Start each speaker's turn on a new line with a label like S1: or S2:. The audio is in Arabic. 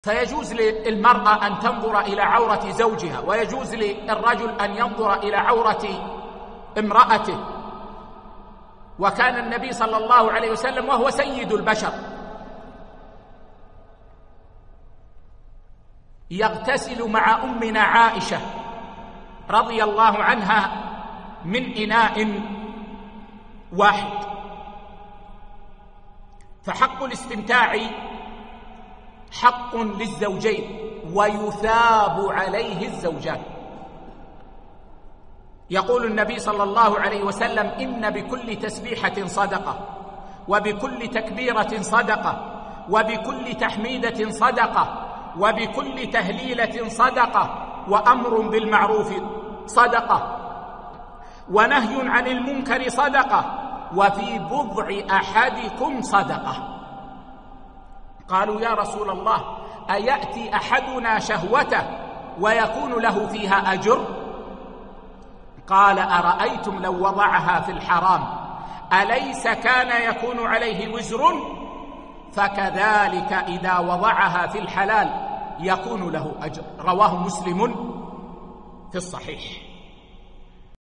S1: فيجوز للمرأة أن تنظر إلى عورة زوجها، ويجوز للرجل أن ينظر إلى عورة امرأته. وكان النبي صلى الله عليه وسلم وهو سيد البشر يغتسل مع أمنا عائشة رضي الله عنها من إناء واحد. فحق الاستمتاع حق للزوجين ويثاب عليه الزوجان. يقول النبي صلى الله عليه وسلم: إن بكل تسبيحة صدقة، وبكل تكبيرة صدقة، وبكل تحميدة صدقة، وبكل تهليلة صدقة، وأمر بالمعروف صدقة، ونهي عن المنكر صدقة، وفي بضع أحدكم صدقة. قالوا: يا رسول الله، أيأتي أحدنا شهوته ويكون له فيها أجر؟ قال: أرأيتم لو وضعها في الحرام أليس كان يكون عليه وزر؟ فكذلك إذا وضعها في الحلال يكون له أجر. رواه مسلم في الصحيح.